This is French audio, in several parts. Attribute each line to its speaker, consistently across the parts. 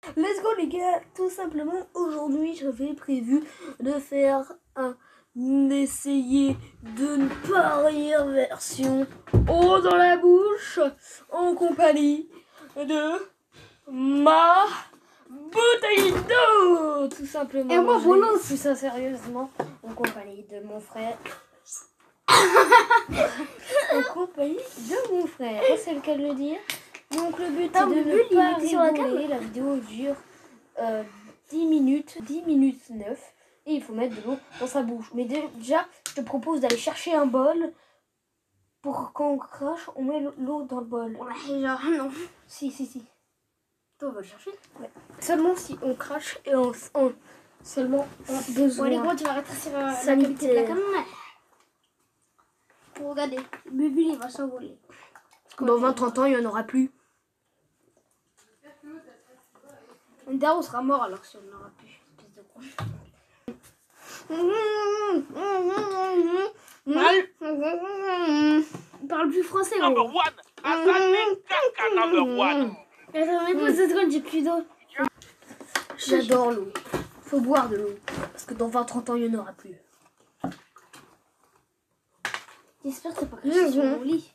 Speaker 1: Let's go les gars. Tout simplement aujourd'hui j'avais prévu de faire un essayer d'une première version eau dans la bouche en compagnie de ma bouteille d'eau. Tout simplement.
Speaker 2: Et moi
Speaker 1: voilà, tout ça sérieusement en compagnie de mon frère. En compagnie de mon frère, c'est le cas de le dire. Donc le but est de ne pas rigoler. La vidéo dure 10 minutes 9 et il faut mettre de l'eau dans sa bouche. Mais déjà, je te propose d'aller chercher un bol pour quand on crache, on met l'eau dans le bol.
Speaker 2: Ouais, genre non.
Speaker 1: Si.
Speaker 2: Toi, on va le chercher.
Speaker 1: Ouais. Seulement si on crache et seulement en besoin.
Speaker 2: Bon, les gros, tu vas rétrécir la cavité de la caméra. Pour regarder, Bubu il va s'envoler.
Speaker 1: Dans 20-30 ans, il n'y en aura plus.
Speaker 2: Daro sera mort alors si on n'aura plus. Espèce de con. Il parle plus français, gros.
Speaker 3: Number one. Number one.
Speaker 2: Attends, mais pas 2 secondes, j'ai plus d'eau.
Speaker 1: J'adore l'eau. Faut boire de l'eau. Parce que dans 20-30 ans, il n'y en aura plus.
Speaker 2: J'espère que c'est pas caché sur mon lit.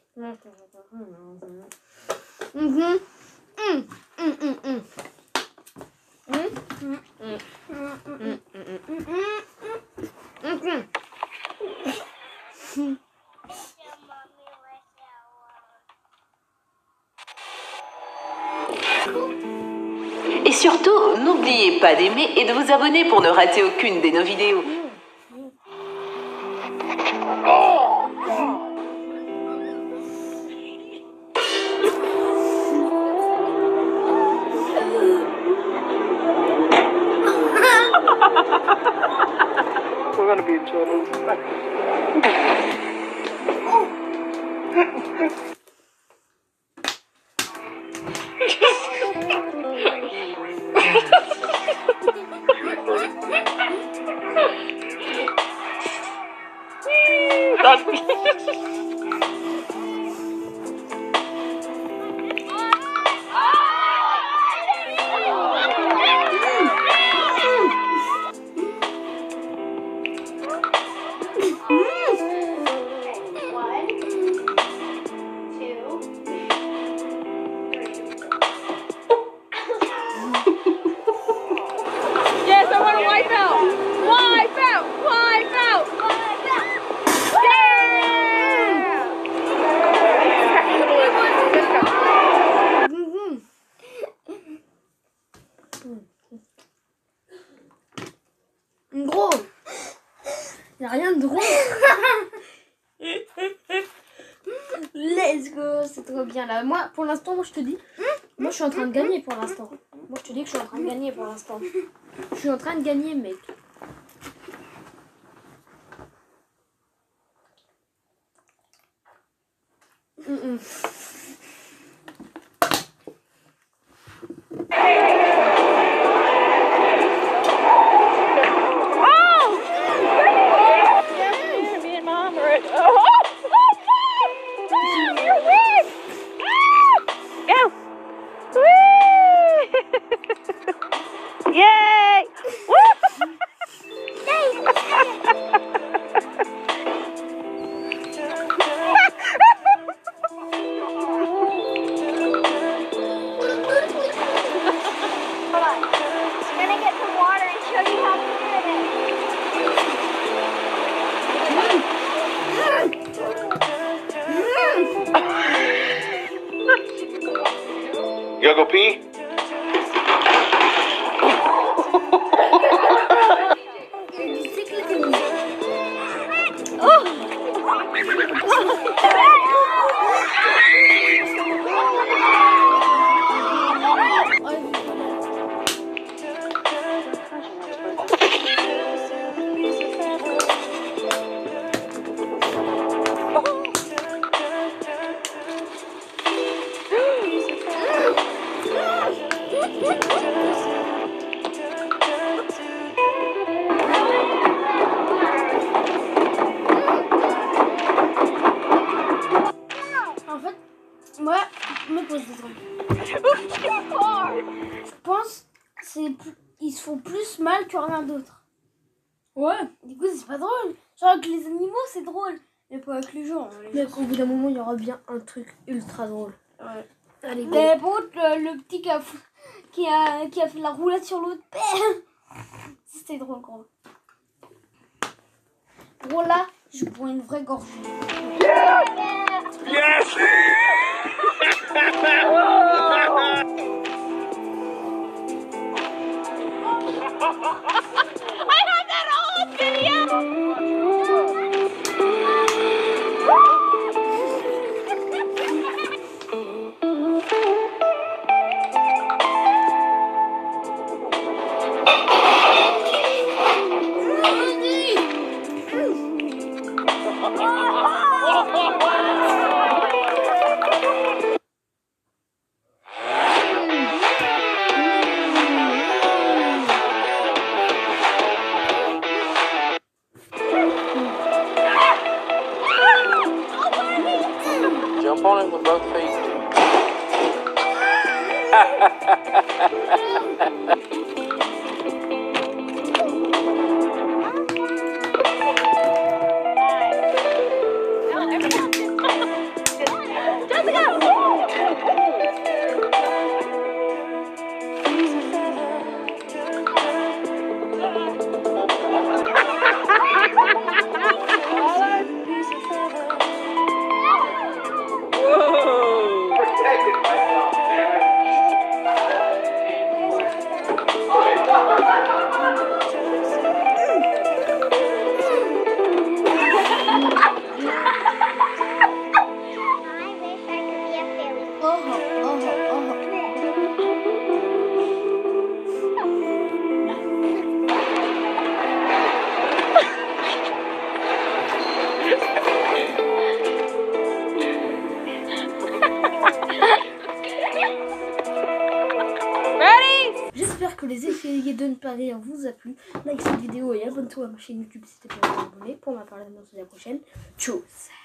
Speaker 4: Et surtout, n'oubliez pas d'aimer et de vous abonner pour ne rater aucune de nos vidéos.
Speaker 3: We're gonna be in trouble.
Speaker 5: Yes, I want to wipe out! Wipe out! Wipe out! Wipe out!
Speaker 1: Gros, y a rien de drôle. Let's go, c'est trop bien là. Moi, pour l'instant, je te dis, moi je suis en train de gagner pour l'instant. Moi je te dis que je suis en train de gagner pour l'instant. Je suis en train de gagner, mec.
Speaker 5: Me and Mom are at... Oh! Mom, you're weak! Go! Woo! Yay! Woo!
Speaker 2: I'm gonna get some water and show you how to do it.
Speaker 3: You gotta go pee?
Speaker 2: Moi, me pose des trucs. Je pense ils se font plus mal que rien d'autre.
Speaker 1: Ouais.
Speaker 2: Du coup, c'est pas drôle. Genre avec les animaux, c'est drôle. Mais pas avec les gens.
Speaker 1: Mais au bout d'un moment, il y aura bien un truc ultra drôle.
Speaker 2: Ouais.
Speaker 1: Allez, go.
Speaker 2: Mais par contre, le petit qui a fait la roulade sur l'autre. C'était drôle, gros. Gros, là, je bois une vraie gorgée.
Speaker 3: Yes!
Speaker 5: I have that old video!
Speaker 3: Jump on it with both feet. Protected myself,
Speaker 1: J'espère que les effets de ne pas rire vous a plu. Like cette vidéo et abonne-toi à ma chaîne YouTube si t'es pas abonné. Pour ma part, à la prochaine. Tchuss.